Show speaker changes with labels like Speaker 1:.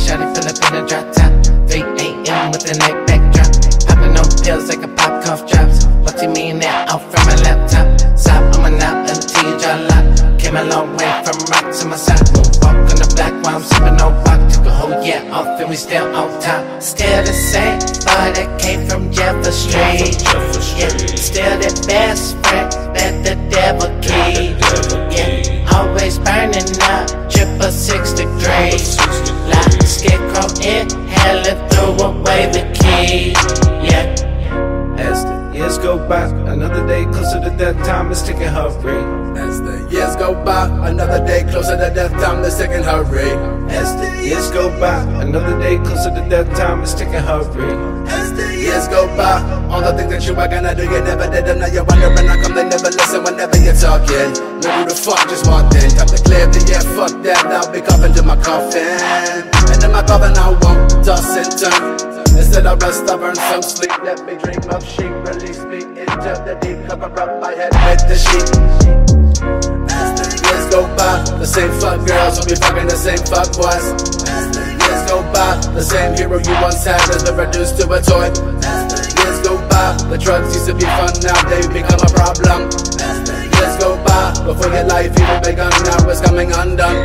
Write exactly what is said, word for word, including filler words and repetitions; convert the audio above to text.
Speaker 1: shawty pull up in a drop top. three A M with the night backdrop. Popping on pills like a pop cough drops. Multi-millionaire out from my laptop. Stop, I'm an out until you draw lock. Came a long way from rock to my side. Walk on the block while I'm sipping on rock. Took a whole year off and we still on top. Still the same boy that came from Jefferson Street. Yeah, still the best friend that the devil keep. Yeah, always burning up, triple six degrees. Like a scarecrow inhaling, threw away the key. Yeah.
Speaker 2: As the years go by, another day closer to death, time is ticking hurry.
Speaker 3: As the years go by, another day closer to death, time is ticking hurry.
Speaker 2: As the years go by, another day closer to death, time is ticking hurry.
Speaker 3: As the years go by, all the things that you were gonna do, you never did them. Now you're wondering how come they never listen whenever you're talking. Now who the fuck just walked in? Time to clear the air, fuck that, I'll be coughing to my coffin. And in my coffin I won't toss and turn. Instead of rest, I burn some sleep. Let me dream of sheep, release me into the deep. Cover up my head with the sheet. As the years go by, the same fuck girls will be fucking the same fuck boys. As the years go by, the same hero you once had has been reduced to a toy. As the years go by, the drugs used to be fun, now they become a problem. As the years go by, before your life even begun, now it's coming undone.